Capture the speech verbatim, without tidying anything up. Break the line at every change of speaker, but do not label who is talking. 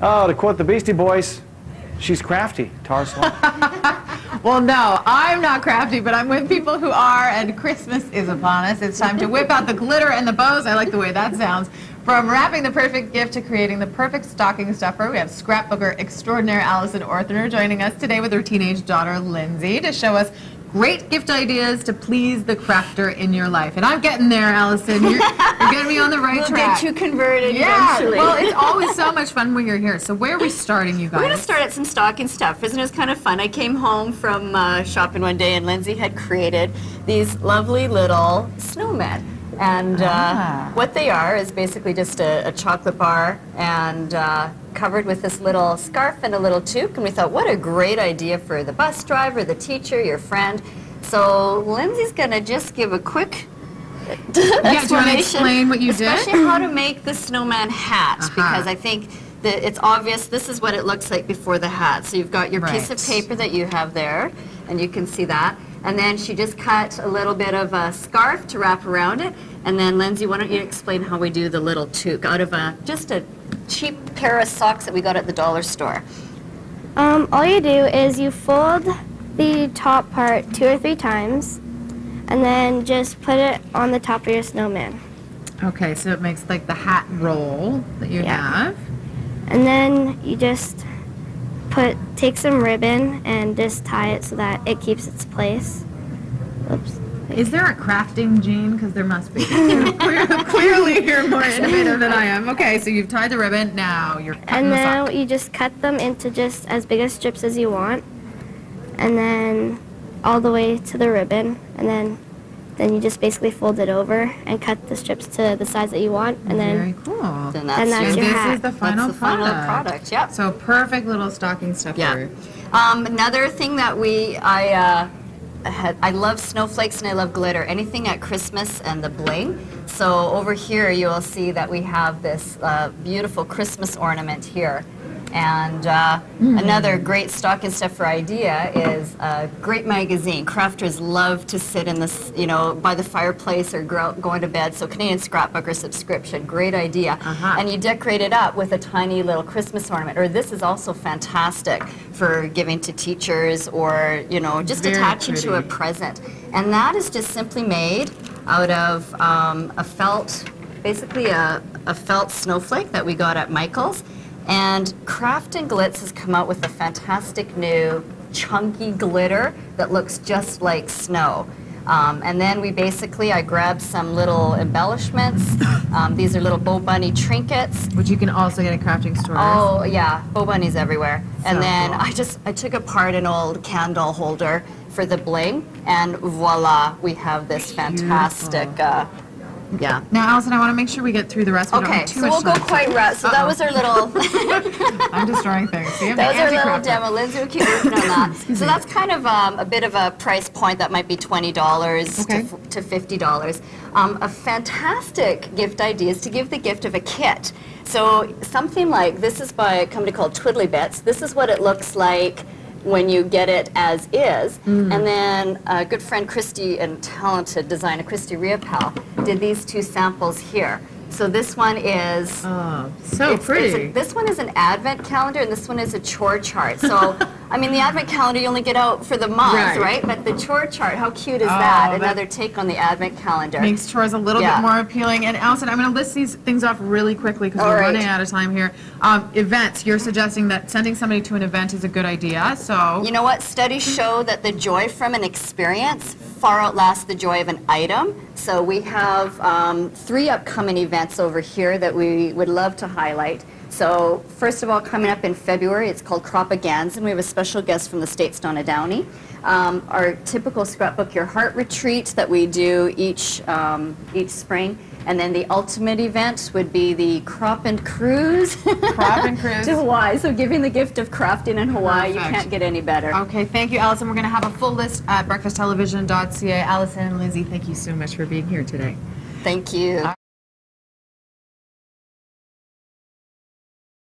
Oh, to quote the Beastie Boys, she's crafty. Tara Sloan.
Well, no, I'm not crafty, but I'm with people who are, and Christmas is upon us. It's time to whip out the glitter and the bows. I like the way that sounds. From wrapping the perfect gift to creating the perfect stocking stuffer, we have scrapbooker extraordinaire Allison Orthner joining us today with her teenage daughter, Lindsay, to show us great gift ideas to please the crafter in your life. And I'm getting there, Allison. You're, you're getting me on the right
we'll
track.
We'll get you converted
yeah.
eventually.
Well, it's always so much fun when you're here. So where are we starting, you guys?
We're going to start at some stocking stuffers, and it was kind of fun. I came home from uh, shopping one day, and Lindsay had created these lovely little snowmen. And uh, ah. what they are is basically just a, a chocolate bar and uh, covered with this little scarf and a little toque. And we thought, what a great idea for the bus driver, the teacher, your friend. So Lindsay's going to just give a quick
yeah,
explanation.
Do you want to explain what you
especially
did?
how to make the snowman hat, uh-huh. because I think that it's obvious this is what it looks like before the hat. So you've got your
right.
piece of paper that you have there, and you can see that. And then she just cut a little bit of a scarf to wrap around it. And then, Lindsay, why don't you explain how we do the little toque out of a just a cheap pair of socks that we got at the dollar store?
Um, all you do is you fold the top part two or three times, and then just put it on the top of your snowman.
Okay, so it makes like the hat roll that you
yeah.
have.
And then you just put take some ribbon and just tie it so that it keeps its place. Oops.
Is there a crafting gene? Because there must be. Clearly you're more innovative than I am. Okay, so you've tied the ribbon, now you're cutting
And
the
now
sock.
you just cut them into just as big as strips as you want, and then all the way to the ribbon, and then then you just basically fold it over and cut the strips to the size that you want, and then
very cool.
Then that's,
and that's
and
your
this
hat.
is the final
that's the
product.
final product. Yep.
So perfect little stocking stuffer.
Yeah. Um, another thing that we I. Uh, Had, I love snowflakes and I love glitter, anything at Christmas and the bling. So over here you will see that we have this uh, beautiful Christmas ornament here. And uh, mm. another great stocking stuffer idea is a great magazine. Crafters love to sit in this, you know, by the fireplace or go, going to bed. So Canadian Scrapbooker subscription, great idea.
Uh-huh.
And you decorate it up with a tiny little Christmas ornament. Or this is also fantastic for giving to teachers, or you know, just
Very
attaching
pretty.
to a present. And that is just simply made out of um, a felt, basically a, a felt snowflake that we got at Michael's. And Craft and Glitz has come out with a fantastic new chunky glitter that looks just like snow. Um, and then we basically, I grabbed some little embellishments. Um, these are little Bo Bunny trinkets.
Which you can also get at crafting stores.
Oh yeah, Bo Bunny's everywhere.
So
and then
cool.
I just, I took apart an old candle holder for the bling, and voila, we have this fantastic, uh, yeah.
Now, Allison, I want to make sure we get through the rest. We don't
Okay,
have too
so
much
we'll go
time.
quite right. So
Uh-oh.
that was our little...
I'm destroying things. See, I'm
that was
the
our little
anti-crafter.
demo. Lindsay will keep working on that. So that's kind of um, a bit of a price point that might be twenty dollars
Okay.
to, to fifty dollars. Um, a fantastic gift idea is to give the gift of a kit. So something like, this is by a company called Twiddly Bits. This is what it looks like when you get it as is. Mm. And then a good friend Christy, and talented designer Christy Riopel, did these two samples here. So this one is...
Oh, so
it's,
pretty.
It's a, this one is an advent calendar, and this one is a chore chart. So, I mean, the advent calendar you only get out for the month,
Right.
right? But the chore chart, how cute is
Oh,
that?
that
Another take on the advent calendar.
Makes chores a little
Yeah.
bit more appealing. And Allison, I'm going to list these things off really quickly because
All
we're
right.
running out of time here. Um, events, you're suggesting that sending somebody to an event is a good idea, so...
You know what? Studies show that the joy from an experience far outlasts the joy of an item. So we have um, three upcoming events over here that we would love to highlight. So first of all, coming up in February, it's called Cropaganza, and we have a special guest from the States, Donna Downey. Um, our typical Scrapbook Your Heart retreat that we do each, um, each spring. And then the ultimate event would be the Crop and Cruise.
Crop and Cruise.
To Hawaii. So giving the gift of crafting in Hawaii,
Perfect.
you can't get any better.
Okay, thank you, Allison. We're going to have a full list at breakfast television dot c a. Allison and Lindsay, thank you so much for being here today.
Thank you.